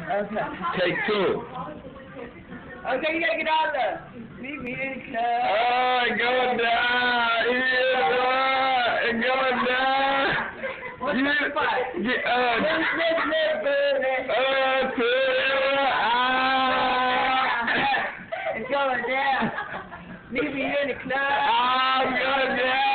Okay. Take two. Okay, you gotta get out of there. Meet me in the club. Oh, it's going down. It's going down. What's the spot? Get It's going down. Meet me in the club. I'm going down.